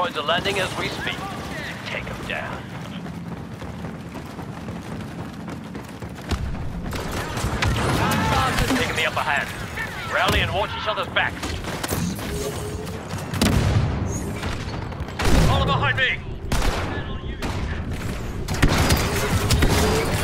droids are landing as we speak. Take them down. Taking the upper hand. Rally and watch each other's backs. Follow behind me!